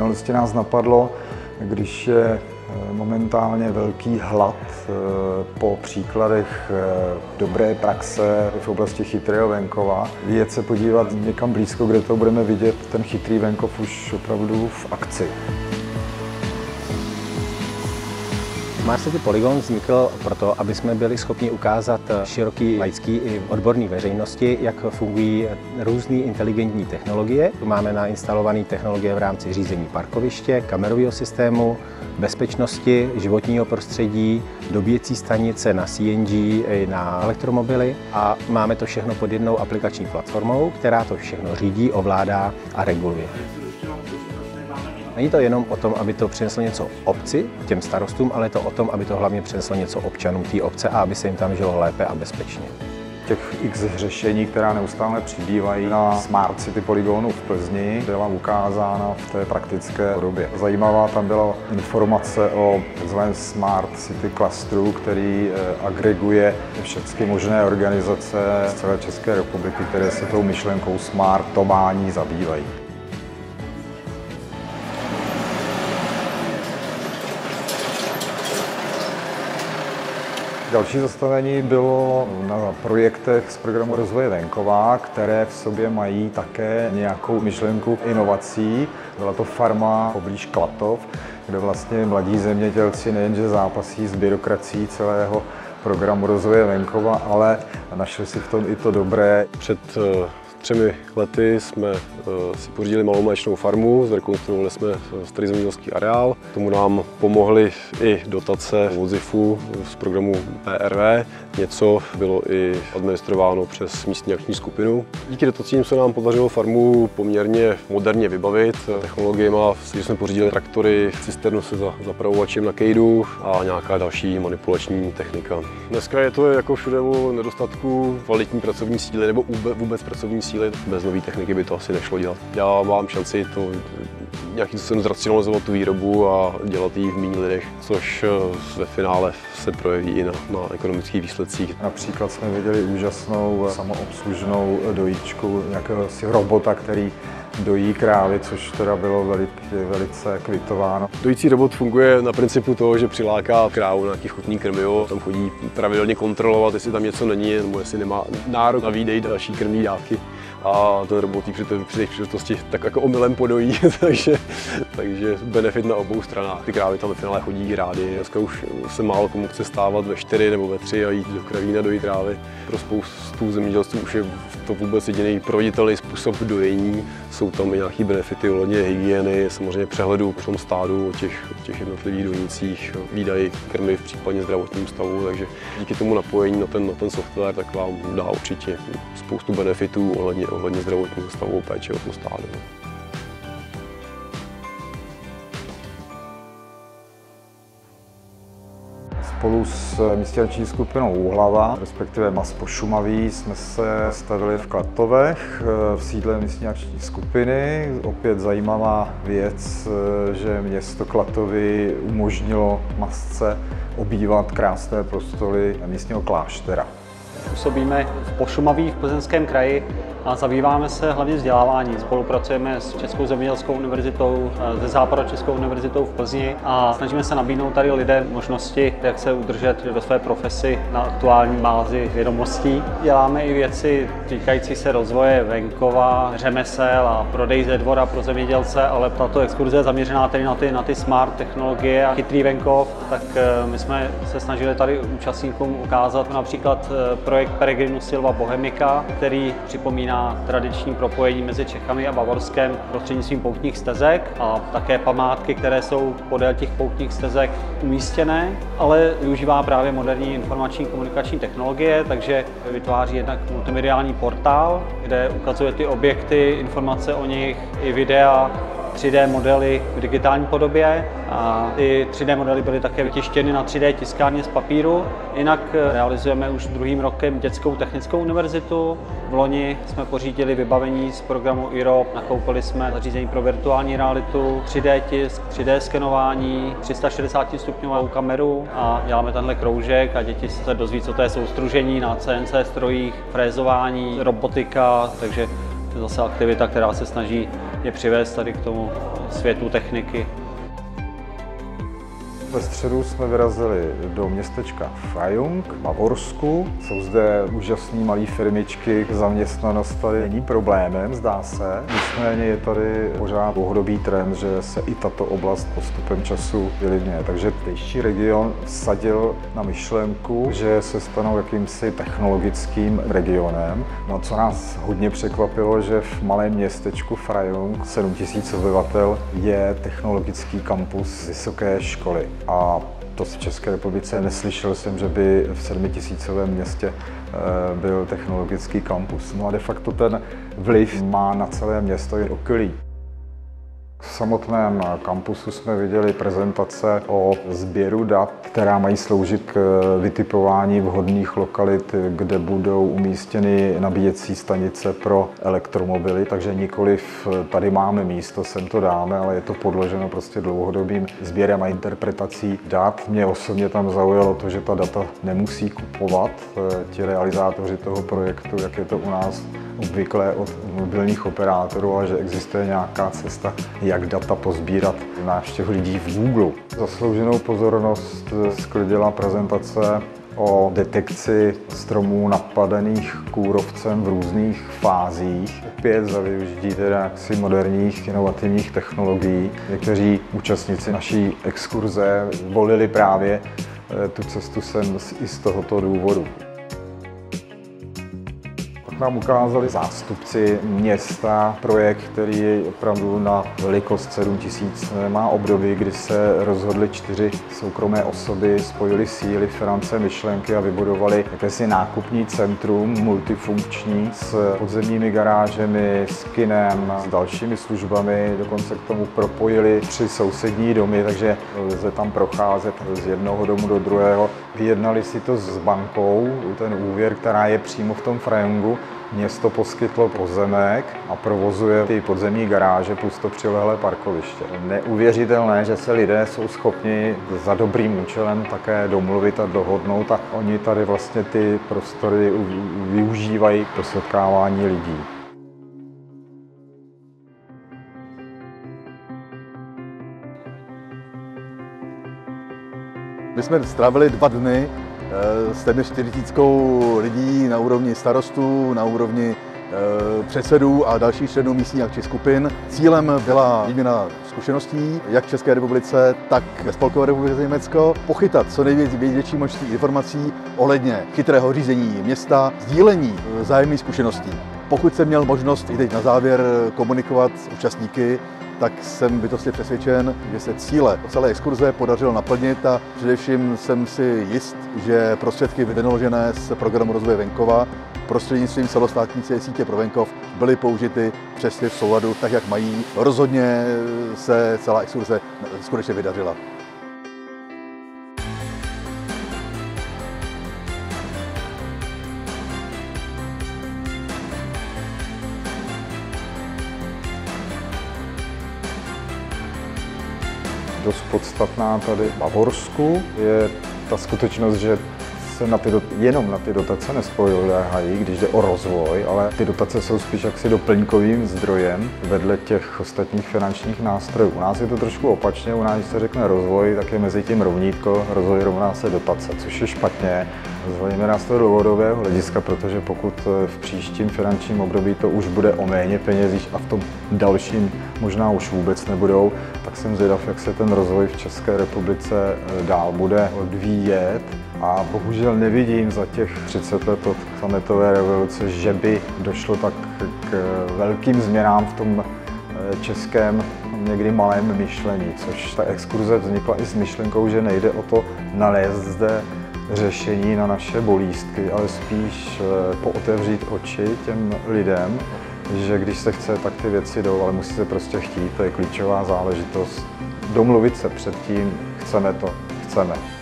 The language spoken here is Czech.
minulosti nás napadlo, když je momentálně velký hlad po příkladech dobré praxe v oblasti chytrého venkova, vyjet se podívat někam blízko, kde to budeme vidět ten chytrý venkov už opravdu v akci. Smart City Polygon vznikl proto, aby jsme byli schopni ukázat široký laický i odborné veřejnosti, jak fungují různé inteligentní technologie. Tu máme nainstalované technologie v rámci řízení parkoviště, kamerového systému, bezpečnosti, životního prostředí, dobíjecí stanice na CNG i na elektromobily a máme to všechno pod jednou aplikační platformou, která to všechno řídí, ovládá a reguluje. Není to jenom o tom, aby to přineslo něco obci, těm starostům, ale je to o tom, aby to hlavně přineslo něco občanům té obce a aby se jim tam žilo lépe a bezpečně. Těch x řešení, která neustále přibývají na Smart City Polygonu v Plzni, byla ukázána v té praktické podobě. Zajímavá tam byla informace o tzv. Smart City Clusteru, který agreguje všechny možné organizace z celé České republiky, které se tou myšlenkou smartování zabývají. Další zastavení bylo na projektech z programu rozvoje venkova, které v sobě mají také nějakou myšlenku inovací. Byla to farma poblíž Klatov, kde vlastně mladí zemědělci nejenže zápasí s byrokracií celého programu rozvoje venkova, ale našli si v tom i to dobré. Před 3 lety jsme si pořídili malou mléčnou farmu, zrekonstruovali jsme starý zemědělský areál. Tomu nám pomohly i dotace WOZIFu z programu PRV. Něco bylo i administrováno přes místní akční skupinu. Díky dotacím se nám podařilo farmu poměrně moderně vybavit technologiemi, že jsme pořídili traktory, cisternu se zapravovačem na kejdu a nějaká další manipulační technika. Dneska je to jako všude o nedostatku kvalitní pracovní síly nebo vůbec pracovní síly. Bez nové techniky by to asi nešlo dělat. Já mám šanci to nějakým způsobem zracionalizovat tu výrobu a dělat ji v méně lidech, což ve finále se projeví i na ekonomických výsledcích. Například jsme viděli úžasnou samoobslužnou dojíčku nějakého robota, který dojí krávy, což teda bylo velice kvitováno. Dojící robot funguje na principu toho, že přiláká krávu na nějaký chutný krmivo, tam chodí pravidelně kontrolovat, jestli tam něco není, nebo jestli nemá nárok na výdej další krmní dávky. A ten robot při té příležitosti tak jako omylem podojí, takže benefit na obou stranách. Ty krávy tam ve finále chodí rádi. Dneska už se málo komu chce stávat ve 4 nebo ve 3 a jít do kravína dojít krávy. Pro spoustu zemědělců už je to vůbec jediný proveditelný způsob dojení. Jsou tam i nějaké benefity ohledně hygieny, samozřejmě přehledu v tom stádu o těch jednotlivých dojících, výdaji krmy v případě zdravotním stavu, takže díky tomu napojení na ten software tak vám dá určitě spoustu benefitů ohledně zdravotního stavu péče o to stádo. Spolu s místní akční skupinou Úhlava, respektive MAS Pošumaví, jsme se stavili v Klatovech v sídle místní akční skupiny. Opět zajímavá věc, že město Klatovy umožnilo MASce obývat krásné prostory místního kláštera. Působíme v Pošumaví v Plzeňském kraji a zabýváme se hlavně vzděláváním. Spolupracujeme s Českou zemědělskou univerzitou, se Západočeskou univerzitou v Plzni a snažíme se nabídnout tady lidem možnosti, jak se udržet ve své profesi na aktuální bázi vědomostí. Děláme i věci týkající se rozvoje venkova, řemesel a prodej ze dvora pro zemědělce, ale tato exkurze je zaměřená tedy na ty smart technologie a chytrý venkov, tak my jsme se snažili tady účastníkům ukázat například projekt Peregrinu Silva Bohemika, který připomíná tradiční propojení mezi Čechami a Bavorskem prostřednictvím poutních stezek a také památky, které jsou podél těch poutních stezek umístěné, ale využívá právě moderní informační komunikační technologie, takže vytváří jednak multimediální portál, kde ukazuje ty objekty, informace o nich, i videa, 3D modely v digitální podobě a ty 3D modely byly také vytištěny na 3D tiskárně z papíru. Jinak realizujeme už druhým rokem Dětskou technickou univerzitu. V loni jsme pořídili vybavení z programu IROP, nakoupili jsme zařízení pro virtuální realitu, 3D tisk, 3D skenování, 360 stupňovou kameru a děláme tenhle kroužek a děti se dozví, co to je soustružení na CNC strojích, frézování, robotika, takže To je zase aktivita, která se snaží je přivést tady k tomu světu techniky. Ve středu jsme vyrazili do městečka Freyung v Bavorsku. Jsou zde úžasné malé firmičky, zaměstnanost tady není problémem, zdá se. Nicméně je tady pořád dlouhodobý trend, že se i tato oblast postupem času vylidňuje. Takže zdejší region vsadil na myšlenku, že se stanou jakýmsi technologickým regionem. No, co nás hodně překvapilo, že v malém městečku Freyung, 7 000 obyvatel, je technologický kampus vysoké školy. A to v České republice neslyšel jsem, že by v 7 000 městě byl technologický kampus. No a de facto ten vliv má na celé město i okolí. V samotném kampusu jsme viděli prezentace o sběru dat, která mají sloužit k vytipování vhodných lokalit, kde budou umístěny nabíjecí stanice pro elektromobily. Takže nikoliv tady máme místo, sem to dáme, ale je to podloženo prostě dlouhodobým sběrem a interpretací dat. Mě osobně tam zaujalo to, že ta data nemusí kupovat ti realizátoři toho projektu, jak je to u nás obvyklé od mobilních operátorů, ale že existuje nějaká cesta, jak data pozbírat návštěv lidí v Google. Zaslouženou pozornost sklidila prezentace o detekci stromů napadených kůrovcem v různých fázích. Opět za využití teda moderních inovativních technologií. Někteří účastníci naší exkurze volili právě tu cestu sem i z tohoto důvodu. Nám ukázali zástupci města projekt, který opravdu na velikost 7 000 má období, kdy se rozhodly 4 soukromé osoby, spojily síly, finance, myšlenky a vybudovali jakési nákupní centrum multifunkční s podzemními garážemi, s kinem, s dalšími službami. Dokonce k tomu propojili 3 sousední domy, takže lze tam procházet z jednoho domu do druhého. Vyjednali si to s bankou, ten úvěr, která je přímo v tom Freyungu. Město poskytlo pozemek a provozuje ty podzemní garáže plus to přilehlé parkoviště. Neuvěřitelné, že se lidé jsou schopni za dobrým účelem také domluvit a dohodnout a oni tady vlastně ty prostory využívají pro setkávání lidí. My jsme strávili 2 dny s téměř 4 000 lidí na úrovni starostů, na úrovni předsedů a dalších členů místních akčních skupin. Cílem byla výměna zkušeností, jak v České republice, tak ve Spolkové republice Německo, pochytat co největší množství informací ohledně chytrého řízení města, sdílení vzájemných zkušeností. Pokud jsem měl možnost i teď na závěr komunikovat s účastníky, tak jsem bytostně přesvědčen, že se cíle celé exkurze podařilo naplnit a především jsem si jist, že prostředky vynaložené z programu rozvoje venkova prostřednictvím celostátní sítě pro venkov byly použity přesně v souladu tak, jak mají. Rozhodně se celá exkurze skutečně vydařila. Dost podstatná tady v Bavorsku je ta skutečnost, že se jenom na ty dotace nespoléhají, když jde o rozvoj, ale ty dotace jsou spíš jaksi doplňkovým zdrojem vedle těch ostatních finančních nástrojů. U nás je to trošku opačně, u nás, když se řekne rozvoj, tak je mezi tím rovnítko, rozvoj rovná se dotace, což je špatně. Zejména z toho dlouhodobého hlediska, protože pokud v příštím finančním období to už bude o méně penězích a v tom dalším možná už vůbec nebudou, tak jsem zvědav, jak se ten rozvoj v České republice dál bude odvíjet. A bohužel nevidím za těch 30 let od sametové revoluce, že by došlo tak k velkým změnám v tom českém někdy malém myšlení, což ta exkurze vznikla i s myšlenkou, že nejde o to nalézt zde řešení na naše bolístky, ale spíš pootevřít oči těm lidem, že když se chce, tak ty věci jdou, ale musí se prostě chtít, to je klíčová záležitost. Domluvit se předtím, chceme to, chceme.